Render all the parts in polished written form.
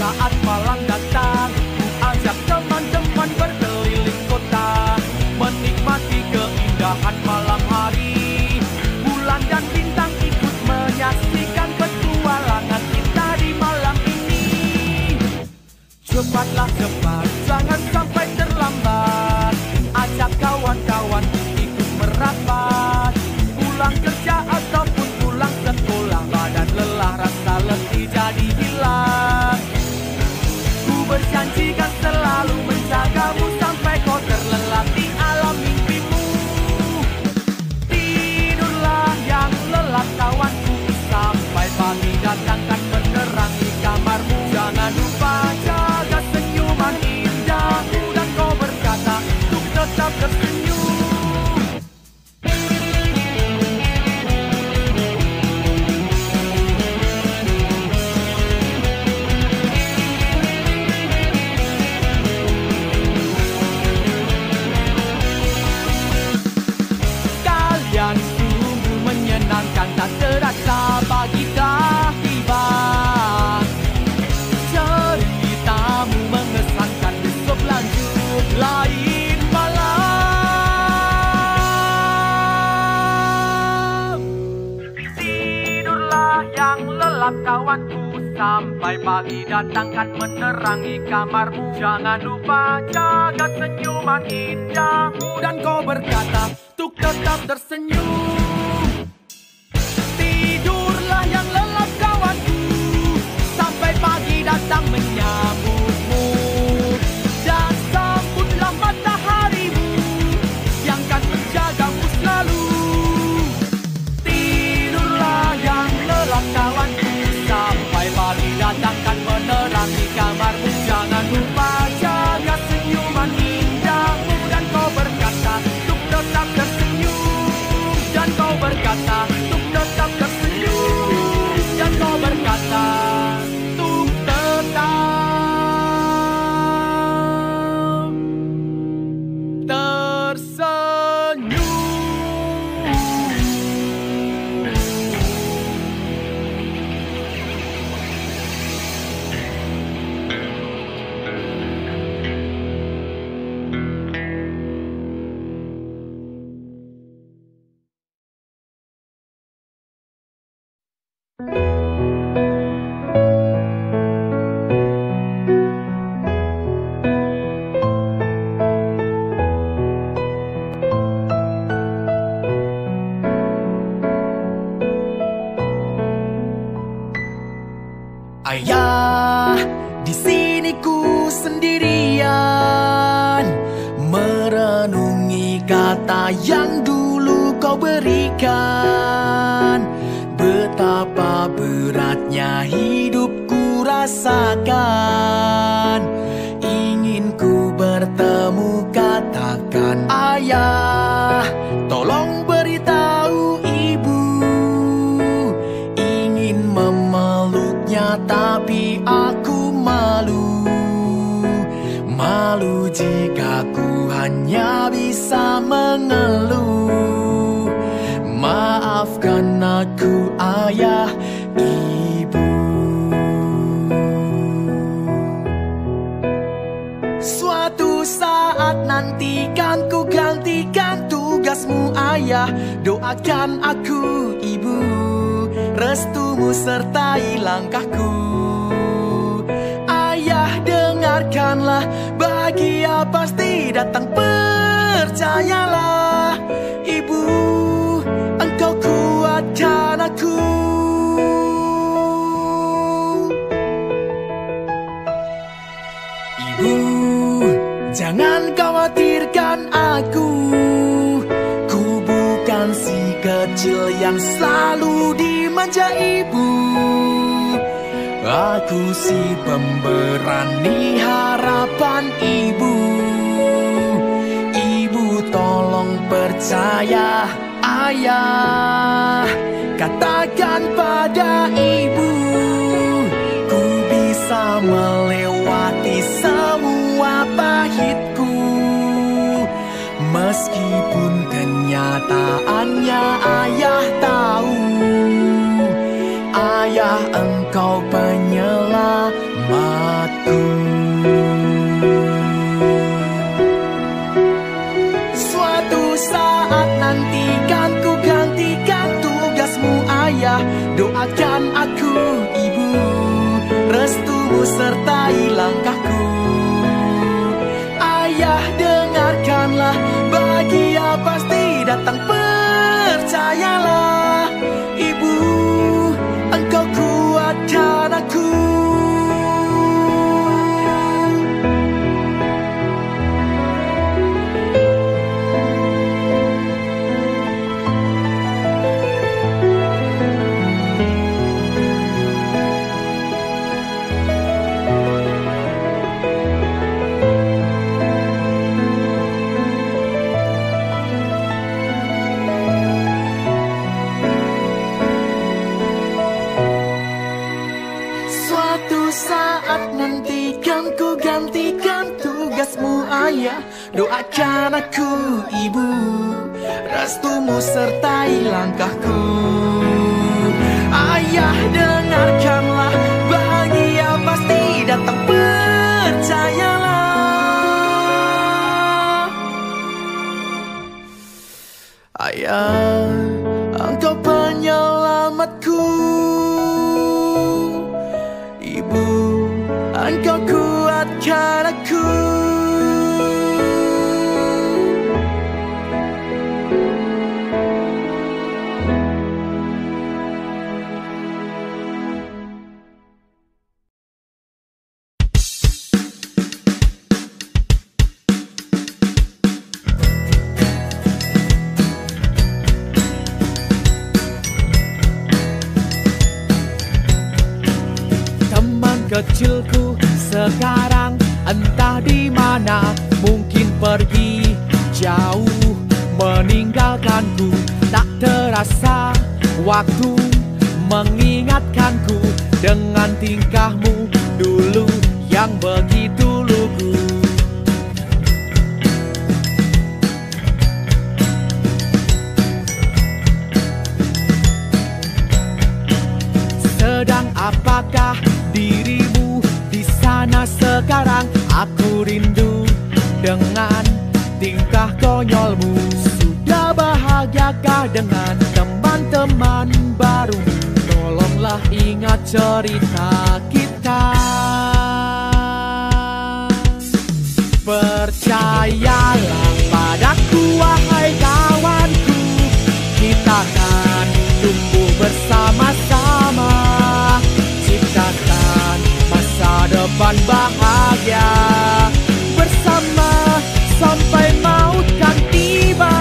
saat malam datang, ajak teman-teman berkeliling kota, menikmati keindahan malam hari. Bulan dan bintang ikut menyaksikan petualangan kita di malam ini. Cepatlah cepat, jangan sampai terlambat, ajak kawan-kawan ikut merapat. Pulang kerja ataupun pulang sekolah, badan lelah rasa letih jadi hilang. Ku berjanjikan selalu menjagamu sampai kau terlelap di alam mimpimu. Tidurlah yang lelap kawanku, sampai pagi datangkan menerangi kamarmu. Jangan lupa jaga senyuman indahmu, dan kau berkata untuk tetap tersenyum. Kalian sungguh menyenangkan, tak terasa pagi dah tiba. Ceritamu mengesankan, besok lanjut lain malam. Tidurlah yang lelap kawanku, sampai pagi datangkan menerangi kamarmu. Jangan lupa jaga senyuman indahmu, dan kau berkata untuk tetap tersenyum. Tidurlah yang lelap kawanku, sampai pagi datang menyambutmu. Dan sambutlah mataharimu yang kan menjagamu selalu. Tidurlah yang lelap kawanku, sampai pagi datangkan menerangi kamarmu. Jangan lupa jaga senyuman indahmu, dan kau berkata untuk tetap tersenyum. Dan kau berkata untuk tetap tersenyum. Dan kau berkata untuk tetap tersenyum. Ayah, di sini ku sendirian, merenungi kata yang dulu kau berikan. Betapa beratnya hidup ku rasakan, ingin ku bertemu katakan. Ayah, tolong beritahu ibu, ingin memeluknya tapi aku malu. Malu jika ku hanya bisa mengeluh. Maafkan aku ayah, ibu. Suatu saat nanti kan ku gantikan tugasmu ayah. Doakan aku ibu, restumu sertai langkahku. Ayah dengarkanlah, bahagia pasti datang, percayalah. Ibu, engkau kuatkan aku. Ibu, jangan khawatirkan aku. Ku bukan si kecil yang selalu dimanja ibu. Aku si pemberani harapan ibu. Ibu tolong percaya ayah, katakan pada ibu, ku bisa melewati semua pahitku. Meskipun kenyataannya ayah tahu, ayah engkau penyelamat. restumu sertai langkahku. Ayah dengarkanlah, bahagia pasti datang, percayalah. Ibu, engkau kuatkan aku. Nantikan ku gantikan tugasmu ayah, doakan aku ibu, restumu sertai langkahku. Ayah dengarkanlah, bahagia pasti datang, percayalah. Ayah, engkau penyelamatku. Ibu, engkau kuatkan aku. Kecilku sekarang entah di mana, mungkin pergi jauh meninggalkanku. Tak terasa waktu mengingatkanku dengan tingkahmu dulu yang begitu lugu. Sedang apakah dirimu di sana sekarang? Aku rindu dengan tingkah konyolmu. Sudah bahagiakah dengan teman-teman baru? Tolonglah ingat cerita kita. Percayalah padaku wahai kawanku, kita akan tumbuh bersama-sama, ciptakan masa depan bahagia bersama sampai maut kan tiba.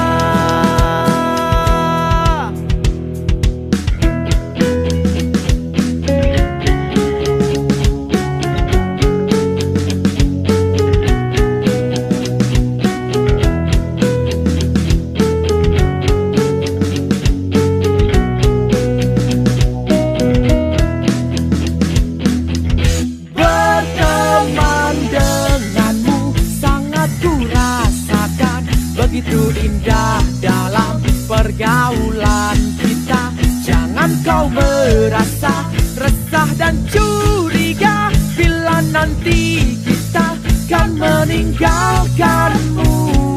Begitu indah dalam pergaulan kita. Jangan kau merasa resah dan curiga bila nanti kita kan meninggalkanmu.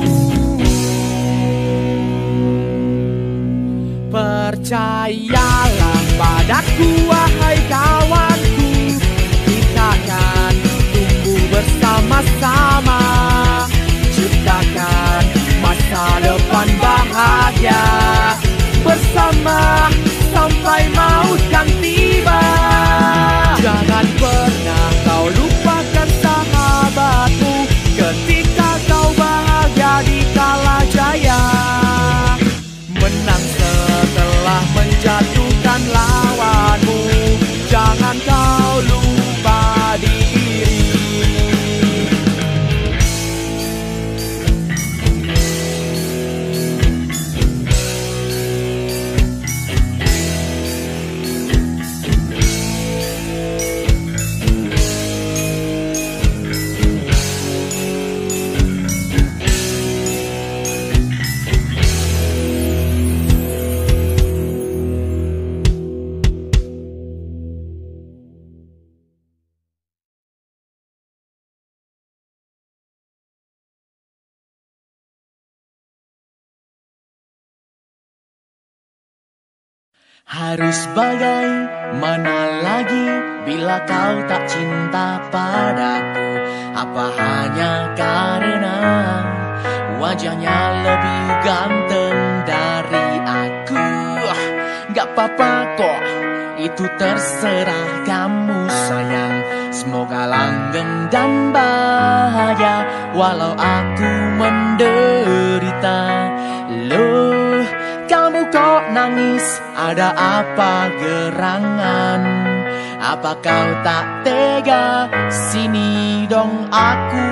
Percayalah padaku wahai kawanku, kita kan tumbuh bersama-sama, ciptakan masa depan bahagia bersama sampai maut kan tiba. Jangan pernah kau lupakan sahabatmu ketika kau bahagia di kala jaya, menang setelah menjatuhkan lawanmu. Harus bagaimana lagi bila kau tak cinta padaku? Apa hanya karena wajahnya lebih ganteng dari aku? Gak apa-apa kok, itu terserah kamu sayang. Semoga langgeng dan bahagia walau aku menderita. Loh, kamu kok nangis? Ada apa gerangan? Apa kau tak tega? Sini dong aku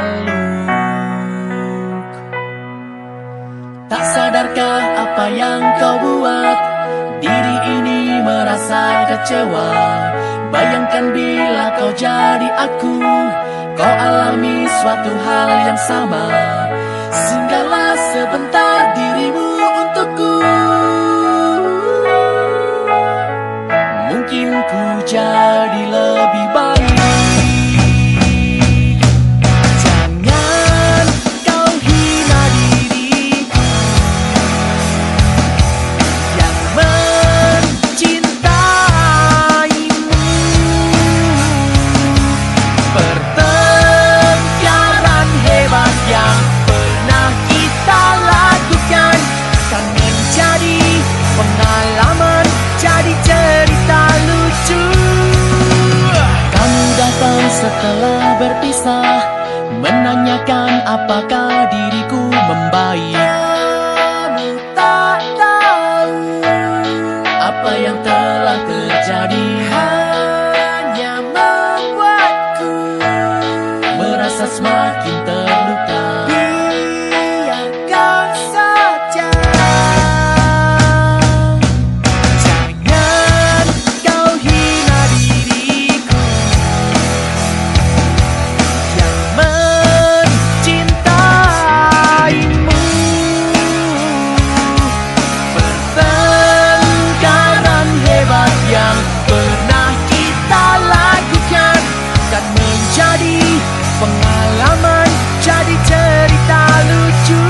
peluk. Tak sadarkah apa yang kau buat? Diri ini merasa kecewa. Bayangkan bila kau jadi aku, kau alami suatu hal yang sama. Singgahlah sebentar dirimu untukku. Mungkin ku jadi lebih baik. Jangan kau hina diriku yang mencintaimu. Pertengkaran hebat yang pernah kita lakukan kan menjadi pengalaman, jadi cerita lucu. Kamu datang setelah berpisah, menanyakan apakah diriku membaik. Kamu tak tahu apa yang telah terjadi, hanya membuatku merasa semakin terluka. Biarkan saja. Jangan kau hina diriku yang mencintaimu. Pertengkaran hebat yang pernah kita lakukan kan menjadi pengalaman, jadi cerita lucu.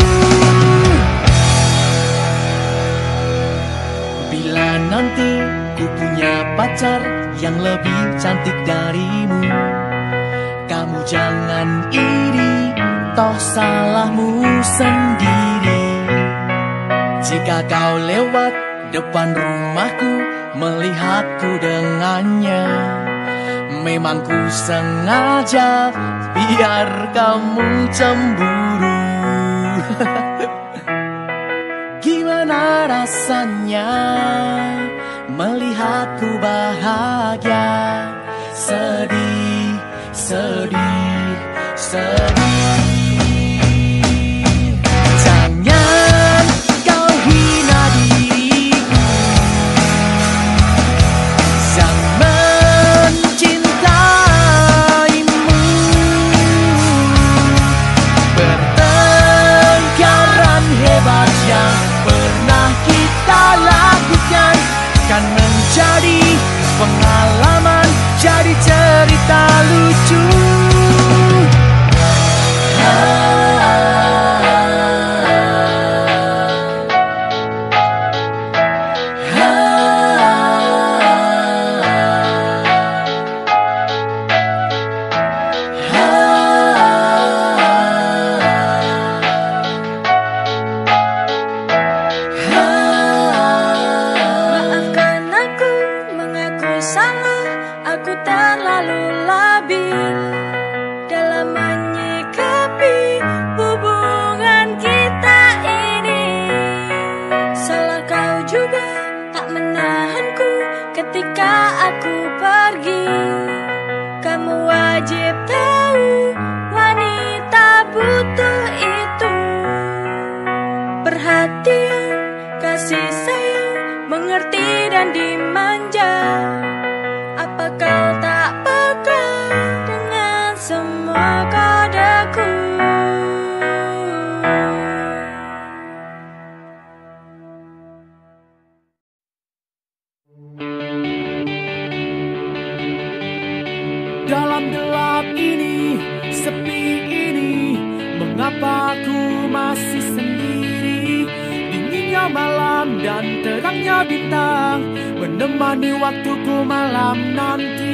Bila nanti ku punya pacar yang lebih cantik darimu, kamu jangan iri, toh salahmu sendiri. Jika kau lewat depan rumahku melihatku dengannya, memang ku sengaja biar kamu cemburu. Gimana rasanya melihatku bahagia? Sedih, sedih, sedih. Jangan kau hina diriku yang mencintaimu. Pertengkaran hebat yang pernah kita lakukan kan menjadi pengalaman, jadi cerita lucu. Maafkan aku, mengaku salah. Aku terlalu labil dalam menyikapi hubungan kita ini. Salah kau juga tak menahanku ketika aku pergi. Kamu wajib tahu wanita butuh itu perhatian, kasih sayang, mengerti dan dimanja. Apa kau tak peka dengan semua kodeku? Dalam gelap ini, sepi ini, mengapa ku masih sendiri? Dingin gelapnya malam dan terangnya bintang menemani waktuku malam nanti.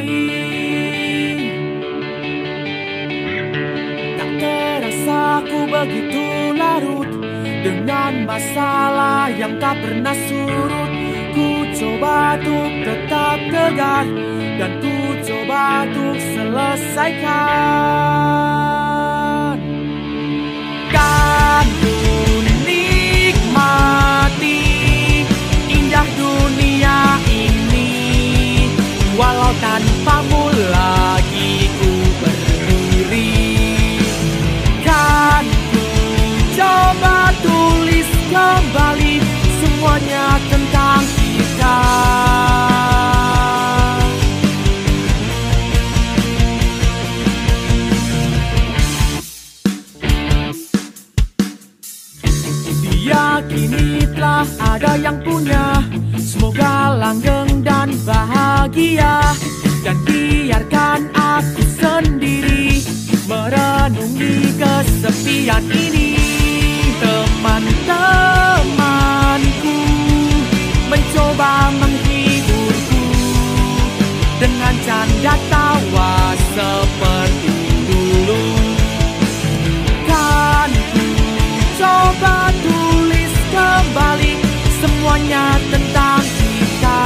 Tak terasa ku begitu larut dengan masalah yang tak pernah surut. Ku coba untuk tetap tegar dan ku coba untuk selesaikan. Kan ku nikmati indah dunia ini, walau tanpamu lagi ku berdiri. Kan ku coba tulis kembali semuanya tentang kita. Kini telah ada yang punya, semoga langgeng dan bahagia. Dan biarkan aku sendiri merenungi kesepian ini. Teman-temanku mencoba menghiburku dengan canda tawa seperti dulu. Kan ku coba tulis kembali semuanya tentang kita.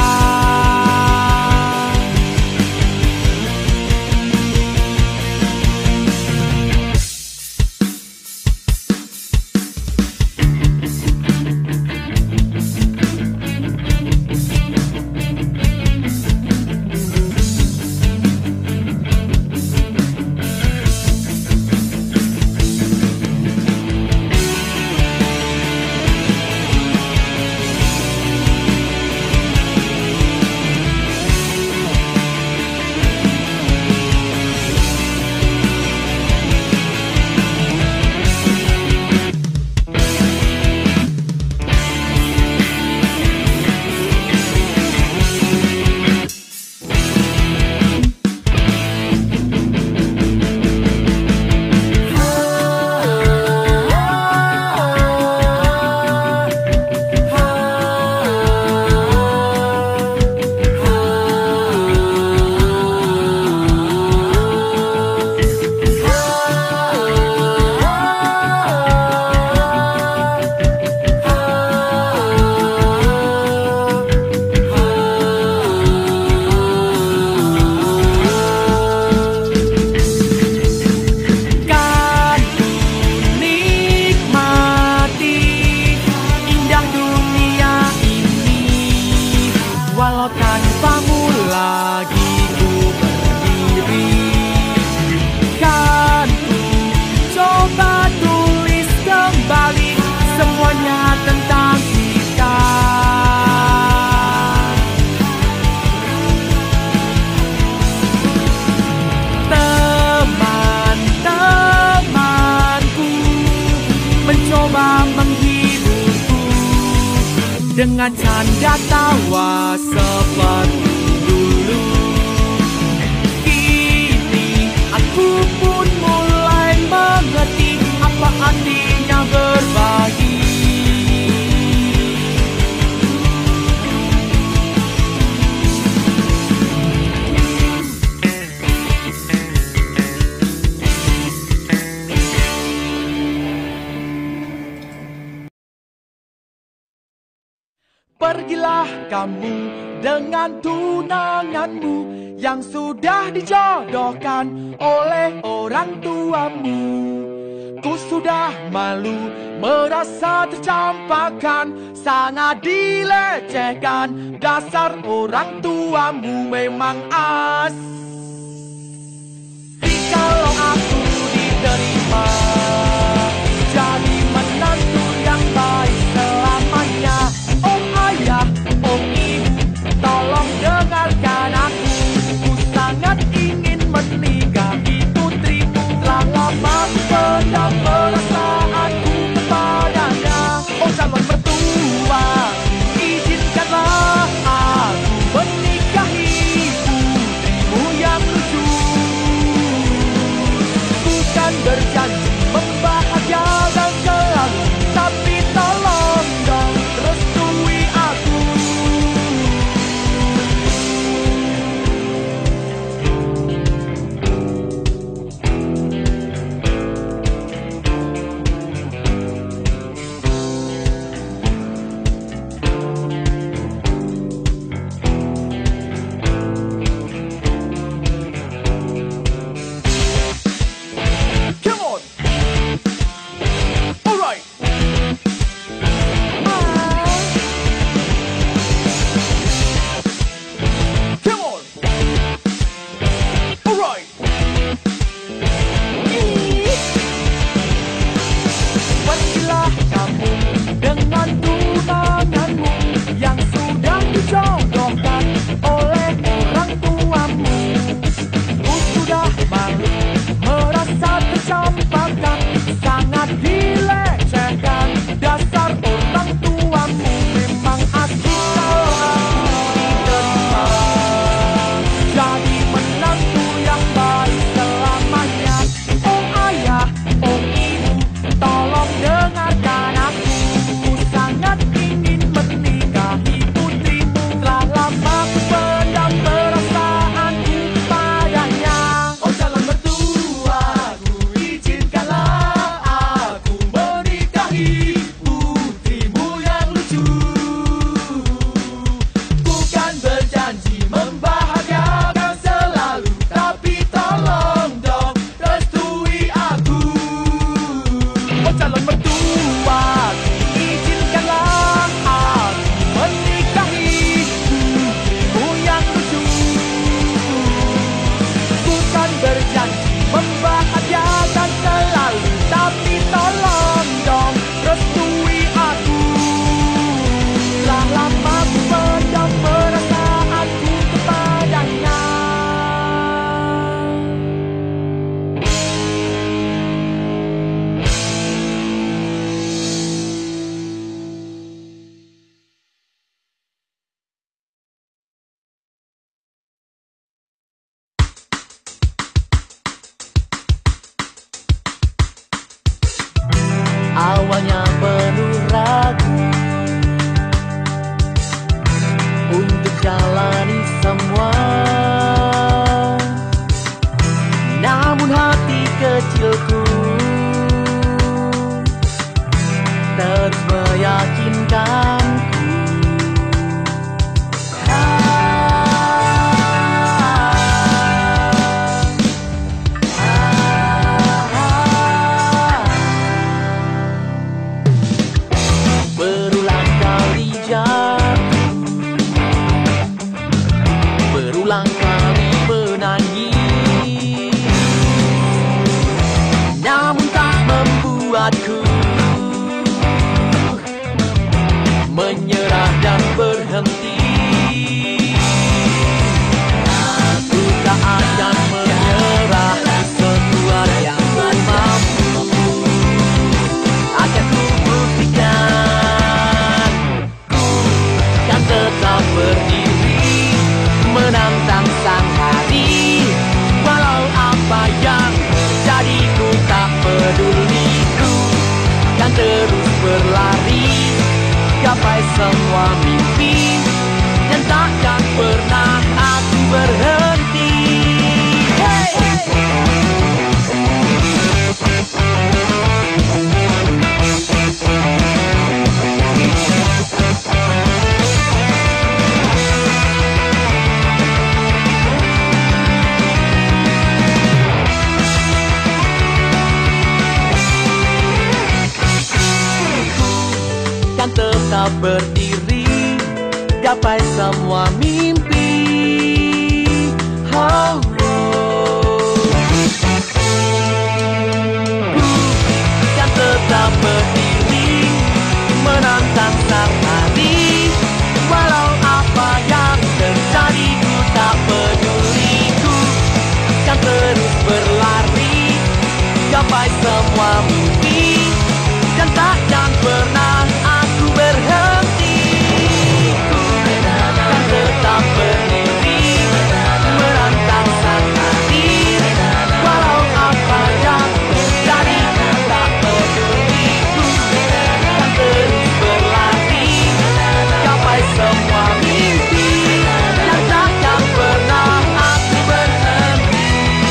Dengan canda tawa seperti dulu. Kini aku pun mulai mengerti apa artinya berbagi. Pergilah kamu dengan tunanganmu yang sudah dijodohkan oleh orang tuamu. Ku sudah malu merasa tercampakkan, sangat dilecehkan. Dasar orang tuamu memang kalau aku diterima jadi menantu yang baik selamanya. Oh ayah, oh ibu, tolong dengarkan aku. Ku sangat ingin menikahi putrimu. Telah lama ku pendam perasaanku kepadanya. Oh calon mertua, izinkanlah aku menikahi putrimu Alright. Pergilah kamu dengan tunanganmu yang sudah dijodohkan oleh orang tuamu. Ku sudah malu merasa tercampakkan, sangat dilecehkan. Dasar orang tuamu memang asik kalau diterima jadi menantu yang baik selamanya. Oh ayah, oh ibu, tolong dengarkan aku. Ku sangat ingin menikahi putrimu. Telah lama ku pendam perasaanku padanya. Oh calon mertua, ku izinkanlah aku menikahi putrimu yang lucu. Bukan berjanji membahagiakan selalu, tapi tolong dong restui aku. Oh calon mertua, izinkanlah aku menikahi putrimu yang lucu. Bukan berjanji membahagiakan selalu, tapi tolong dong restui aku. Telah lama ku pendam perasaanku kepadanya. Awalnya penuh ragu untuk jalani semua, namun hati kecilku terus meyakinkanku. Berulang kali jatuh, berulang kali menangis, namun tak membuatku menyerah dan berhenti. Aku tak akan menyerah sekuat yang ku mampu. Akan ku buktikan, ku kan tetap berdiri menantang sang hari. Walau apa yang terjadi ku tak peduli, ku kan terus berlari gapai semua mimpi, dan takkan pernah aku berhenti. Hey! Kan tetap berdiri gapai semua mimpi. Oh, oh. Kan tetap berdiri menantang sang hari. Walau apa yang terjadi ku tak peduli, ku kan terus berlari gapai semua mimpi, dan takkan pernah aku berhenti. Ku kan tetap berdiri menantang sang hari. Walau apa yang terjadi ku tak peduli, ku kan terus berlari gapai semua mimpi, dan takkan pernah aku berhenti.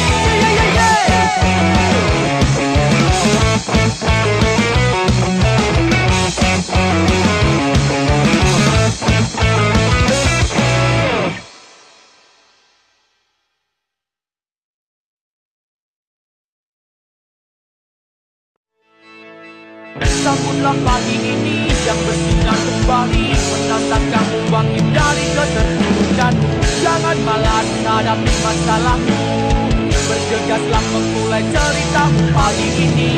Sambutlah pagi ini yang bersinar kembali, menantang kamu bangkit dari keterpurukanmu. Jangan malas hadapi masalahmu, mulai ceritamu pagi ini.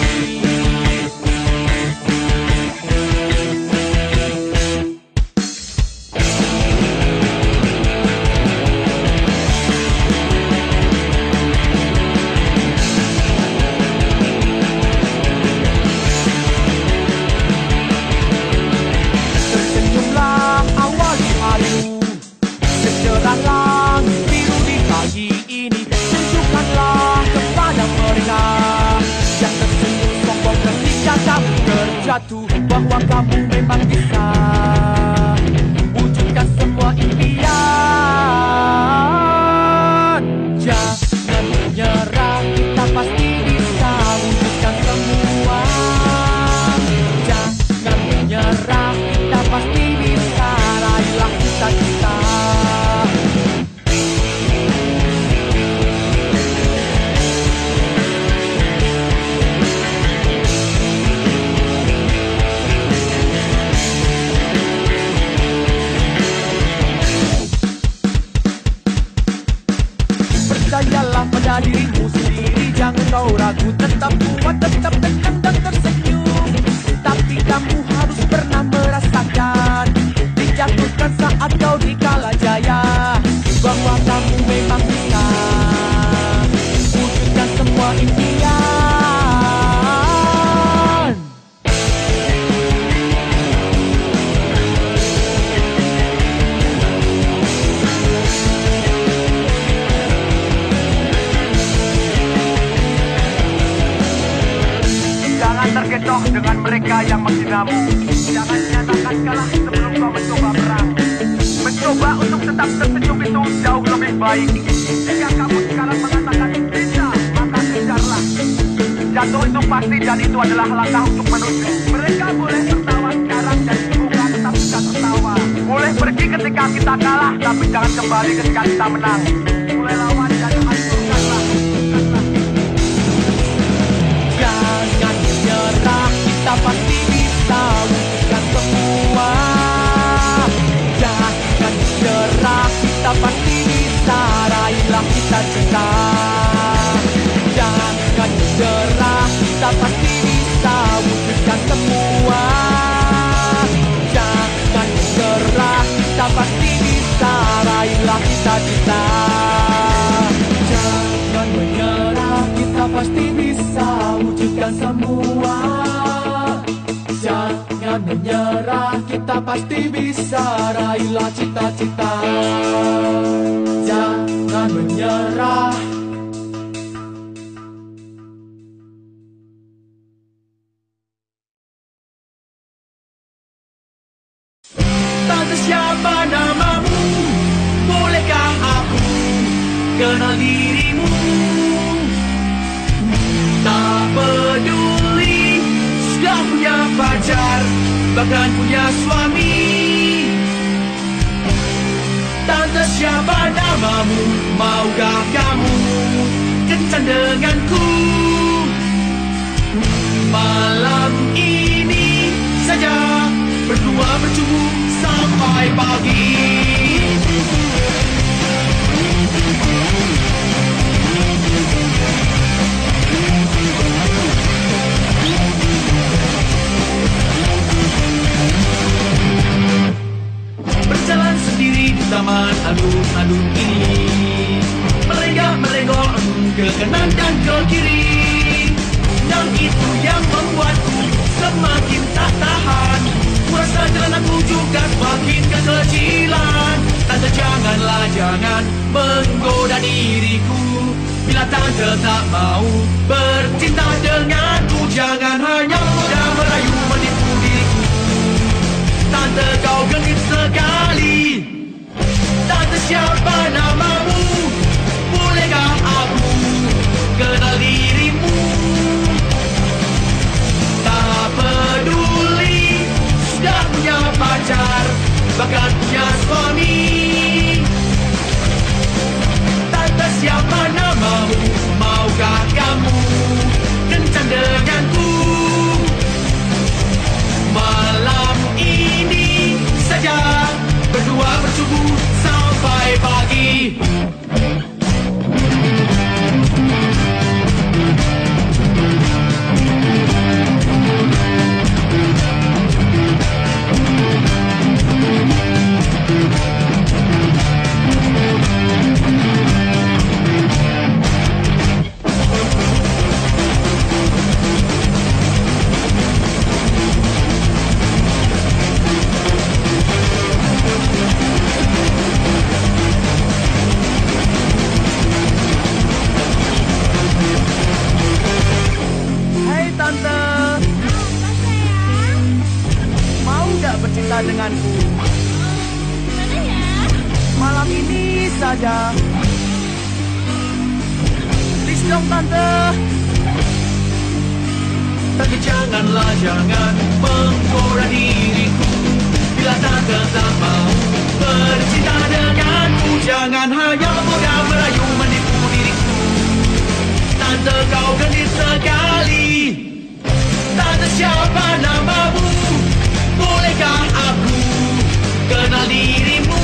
Tersenyumlah awali hari, secerah langit biru di pagi ini. Tunjukkanlah kepada mereka yang tersenyum sombong ketika kamu terjatuh, bahwa kamu memang bisa wujudkan semua impian. Jangan menyerah, kita pasti bisa wujudkan semua. Jangan menyerah, kita pasti bisa, raihlah cita-cita. Percayalah pada dirimu sendiri, jangan kau ragu, tetap kuat, tetap tenang dan tersenyum. Tapi kamu harus pernah merasakan dijatuhkan saat kau dikala jaya, bahwa kamu memang bisa wujudkan semua impian. Jangan terkecoh dengan mereka yang menghinamu. Jangan nyatakan kalah sebelum kau mencoba perang. Mencoba untuk tetap tersenyum itu jauh lebih baik. Jika kamu sekarang mengatakan tidak, maka kejarlah. Jatuh itu pasti, dan itu adalah langkah untuk menuju. Mereka boleh tertawa sekarang dan bukan tetap bisa tertawa. Boleh pergi ketika kita kalah, tapi jangan kembali ketika kita menang. Mulai lawan dan hancurkanlah. Jangan menyerah, kita pasti bisa wujudkan semua. Jangan menyerah, kita pasti bisa, raihlah cita-cita. Jangan menyerah, kita pasti bisa wujudkan semua. Jangan menyerah, kita pasti bisa, raihlah cita-cita. Jangan menyerah, kita pasti bisa wujudkan semua. Jangan menyerah, kita pasti bisa, raihlah cita-cita. Jangan menyerah. Tante, siapa namamu? Bolehkah aku kenal dirimu? Tak peduli sudah punya pacar, bahkan punya suami. Tante, siapa namamu? Maukah kamu kencan denganku? Malam ini saja berdua bercumbu sampai pagi. Berjalan sendiri di taman alun-alun ini, melenggak-melenggok ke kanan dan ke kiri. Dan itu yang membuatku semakin tak tahan. Kuasa jalan aku juga semakin kekecilan. Tante, janganlah, jangan menggoda diriku. Bila tante tak mau bercinta denganku, jangan hanya mudah merayu menipu diriku. Tante, kau genit sekali. Tante, siapa namamu? Bolehkah aku kenal dirimu? Tak peduli sudah punya pacar, bahkan punya suami. Tante, siapa namamu? Maukah kamu kencan denganku? Malam ini saja berdua bercumbu sampai pagi. sayang tante. Tapi janganlah, jangan menggoda diriku. Bila tante tak mau bercinta denganku, jangan hanya mudah merayu menipu diriku. Tante kau genit sekali. Tante siapa namamu? Bolehkah aku kenal dirimu?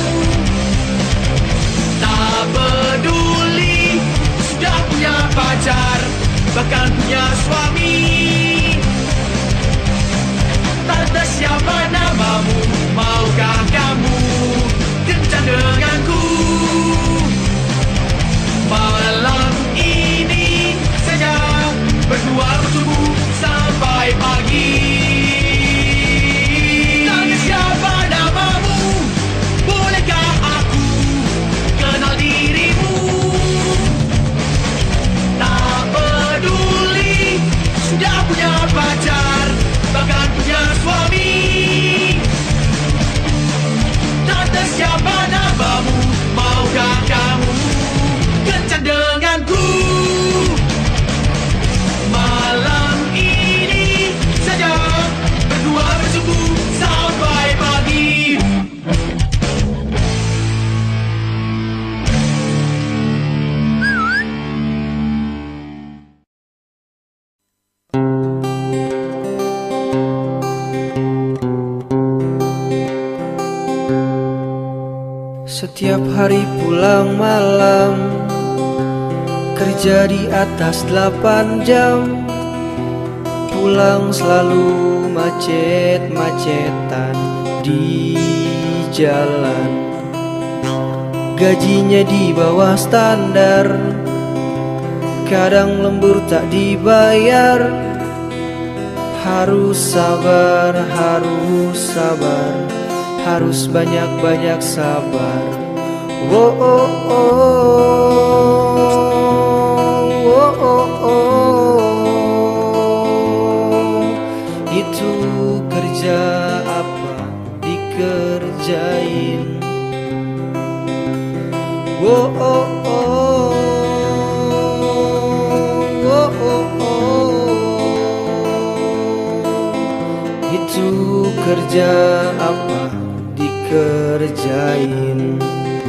Tak peduli sudah punya pacar, bahkan punya suami. Tante siapa namamu? Maukah kamu kencan denganku? Malam ini saja berdua bersubuh sampai pagi. Tante siapa namamu? Bolehkah aku kenal dirimu? Tak peduli sudah punya pacar, bahkan punya suami. Tante siapa namamu? Maukah kamu kencan denganku? Malam ini saja berdua bersubuh sampai pagi. Setiap hari pulang malam, kerja di atas 8 jam, pulang selalu macet-macetan di jalan. Gajinya di bawah standar, kadang lembur tak dibayar. Harus sabar, harus sabar, harus banyak-banyak sabar. Oh, oh, oh, oh, oh, oh. Itu kerja apa dikerjain? Oh, oh, oh, oh, oh, oh. Itu kerja apa dikerjain?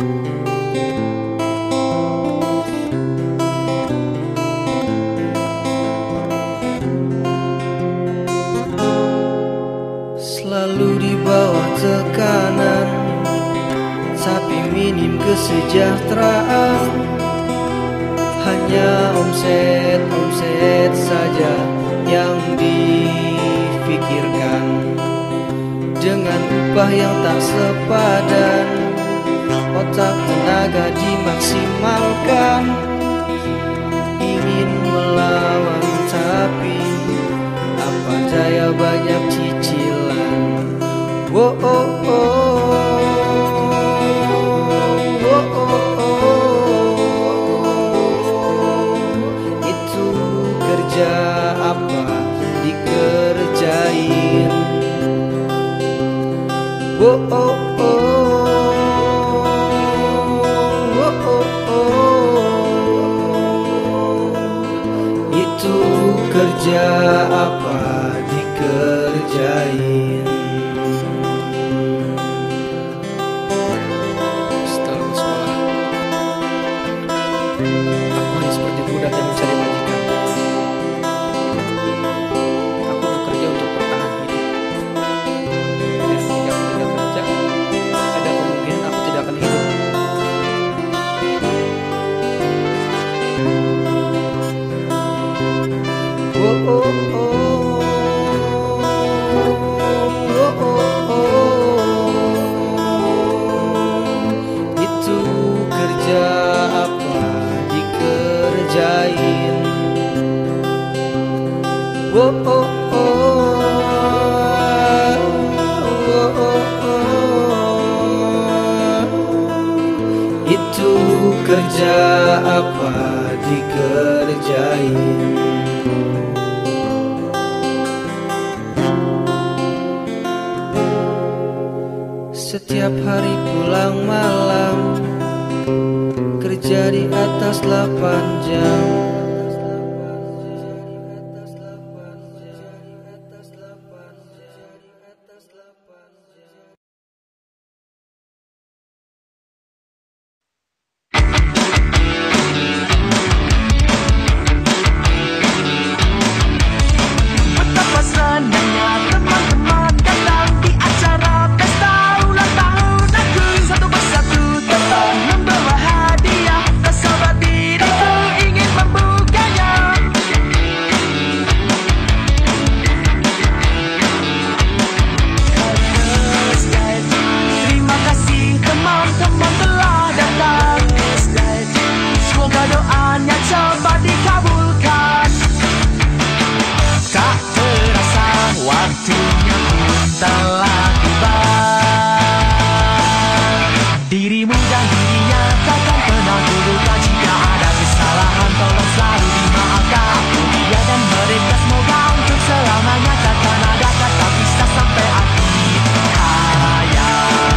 Selalu di bawah tekanan, tapi minim kesejahteraan. Hanya omset saja yang difikirkan. Dengan upah yang tak sepadan, otak tenaga dimaksimalkan. Ingin melawan tapi apa daya, banyak cicilan. Oh, oh, oh, oh, oh, oh. Itu kerja apa dikerjain? Oh, oh, oh, oh, oh, oh. Itu kerja apa dikerjain? Setelah sekolah, aku hanya seperti budak yang mencari majikan. Aku bekerja untuk bertahan hidup. Dan jika aku tidak kerja, ada kemungkinan aku tidak akan hidup. Oh, oh, oh, oh, oh, oh. Itu kerja apa dikerjain? Oh, oh, oh, oh, oh, oh. Itu kerja apa dikerjain? Setiap hari pulang malam, kerja di atas 8 jam. Betapa senangnya teman-teman datang di acara pesta ulang tahun aku. Satu persatu datang membawa hadiah, tersobat diriku ingin membukanya. Terima kasih teman-teman telah datang. Semoga doanya cepat dikabulkan. Tak terasa waktunya pun telah tiba. Dirimu dan dirinya takkan pernah terluka. Jika ada kesalahan tolong selalu dimaafkan. Dia dan mereka semoga untuk selamanya takkan ada kata pisah sampai akhir hayat.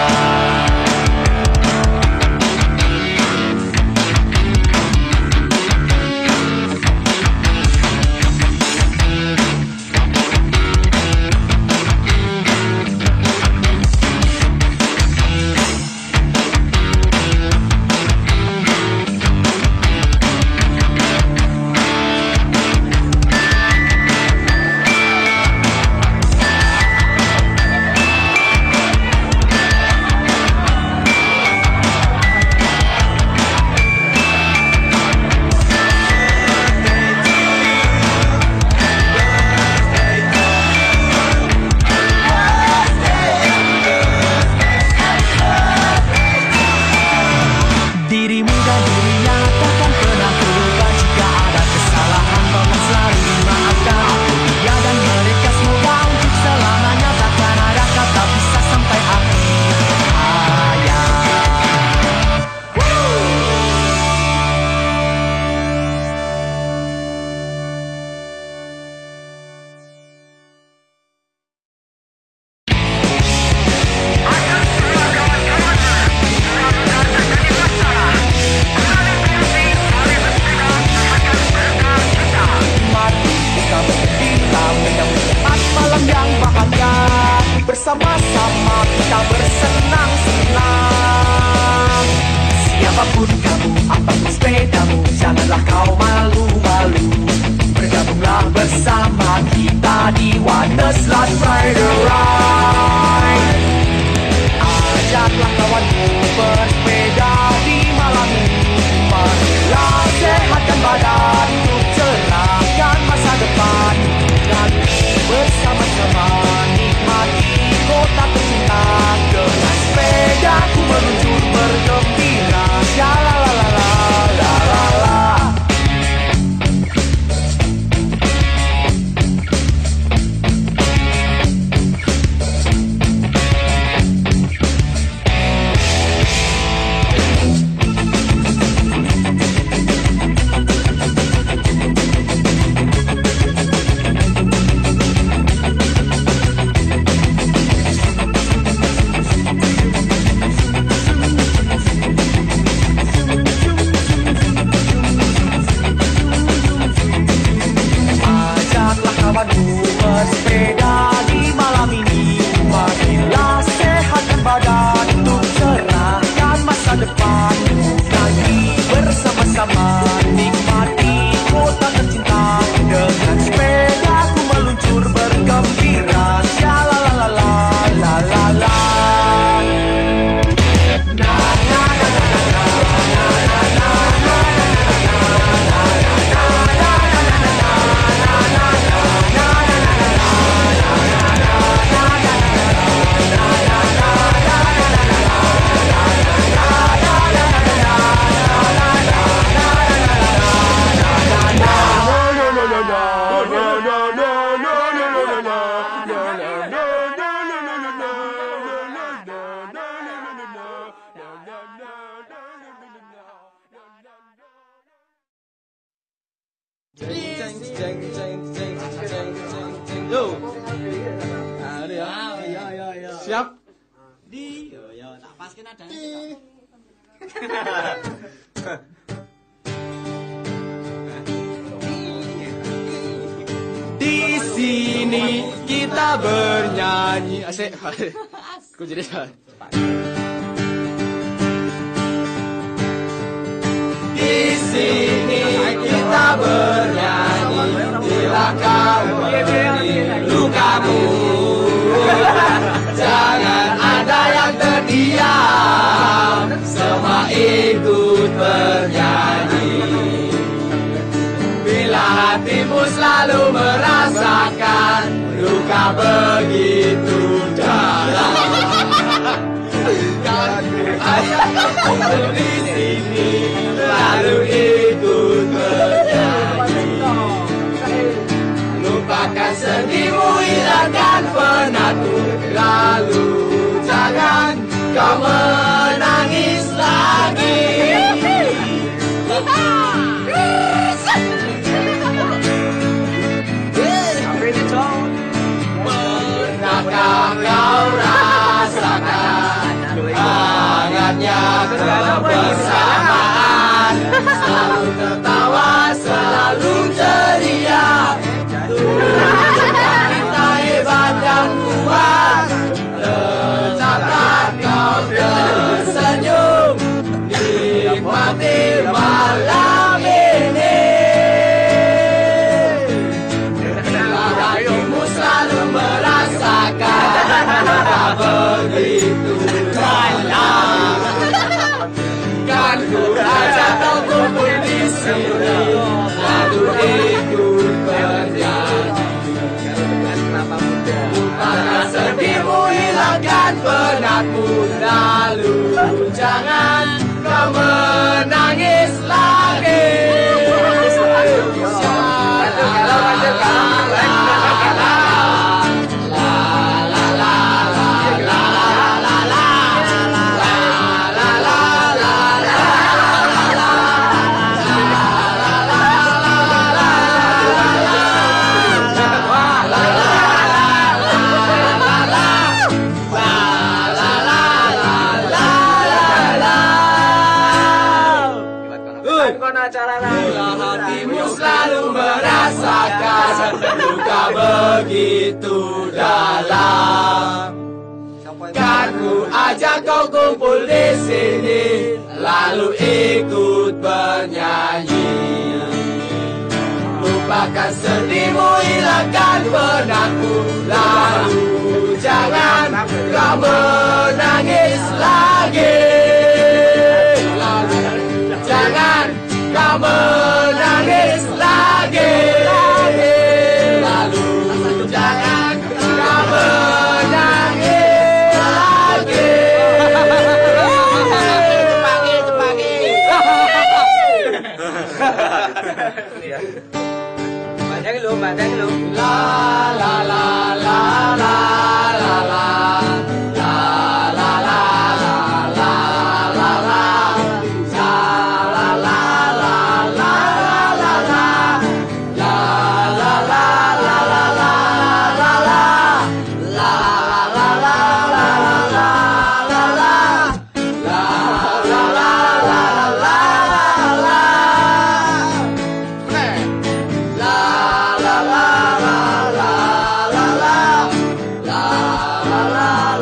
Dirimu dan dirinya takkan pernah terluka. Jika ada kesalahan tolong selalu dimaafkan. Dia dan mereka semoga untuk selamanya takkan ada kata pisah sampai akhir hayat. Mari kita bergembira menyambut malam yang bahagia. Bersama-sama kita bersenang-senang. Siapapun kamu, apapun sepedamu, janganlah kau malu-malu. Bergabunglah bersama kita di Wandersland Rider Ride. Ajaklah kawanmu bersepeda di malam ini. Marilah sehatkan badan untuk cerahkan masa depan. Nanti bersama-sama nikmati kota tercinta. Dengan sepedaku meluncur bergembira. Shalalalalala. Ajaklah kawanmu bersepeda di malam ini. Marilah sehatkan badan untuk cerahkan masa depan. Nanti bersama-sama nikmati kota tercinta. Dengan sepedaku meluncur bergembira. Shalalalalala. Yo. Nah, ini ya. Ya. Siap. Yo, tak paskin ada. Di sini kita bernyanyi. Asik. Kok jadi di sini kita bernyanyi, bila kau lukamu, jangan ada yang terdiam, semua ikut bernyanyi. Bila hatimu selalu merasakan luka begitu dalam, kan ayah di sini lalu ikut bernyanyi. Lupakan sedihmu, hilangkan penatmu, lalu jangan kau menangis lagi. Pernahkah kau rasakan hangatnya kebersamaan, selalu tertawa, selalu ceria, tunjukkan kita hebat dan kuat. Tetaplah kau tersenyum, nikmati malam ini. Bila hatimu selalu merasakan luka begitu dalam, kan ku ajak kau kumpul di sini, lalu ikut bernyanyi. Lupakan sedihmu, hilangkan penatmu, lalu jangan kau menangis lagi. Bila hatimu selalu merasakan luka begitu dalam, kan ku ajak kau kumpul di sini, lalu ikut bernyanyi. Lupakan sedihmu, hilangkan penatmu, lalu jangan kau menangis lagi. Lalu jangan kau menangis lagi. Lalu jangan kau menangis lagi. Padang lu. La la la la la la la. La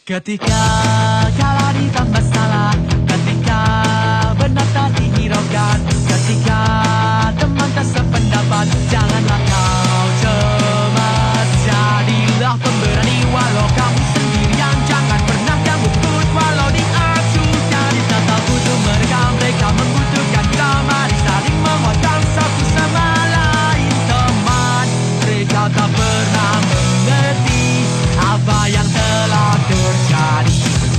Ketika kalah ditambah salah, ketika benar tak dihiraukan, ketika teman tak sependapat, janganlah kau cemas. Jadilah pemberani walau kamu sendirian, jangan pernah kamu takut walau diacuhkan. Kita tak butuh mereka, mereka membutuhkan kita. Mari saling menguatkan satu sama lain, teman. Mereka tak pernah mengerti apa yang telah terjadi.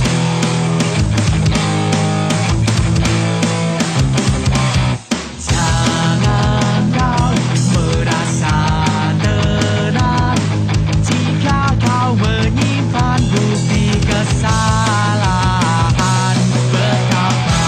Jangan kau merasa tenang jika kau menyimpan bukti kesalahan. Betapa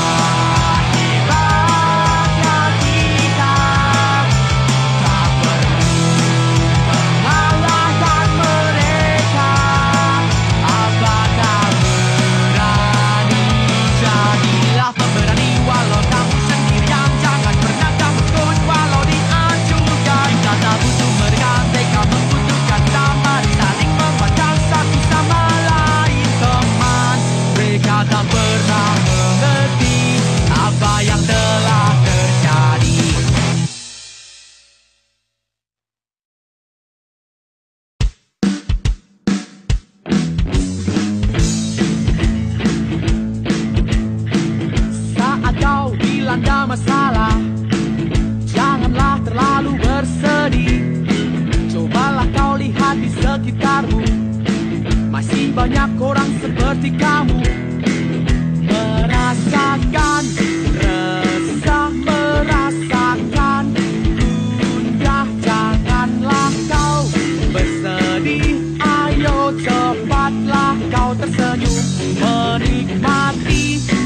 hebatnya kita, tak perlu mengalahkan mereka. Apakah berani? Jadilah pemberani walau kamu sendirian, jangan pernah kamu takut walau diacuhkan. Kita tak butuh mereka, mereka membutuhkan kita. Mari saling menguatkan satu sama lain, teman. Mereka tak pernah mengerti apa yang telah terjadi. Saat kau dilanda masalah, janganlah terlalu bersedih. Cobalah kau lihat di sekitarmu, masih banyak orang seperti kamu. Merasakan resah, merasakan gundah, janganlah kau bersedih. Ayo cepatlah kau tersenyum, menikmati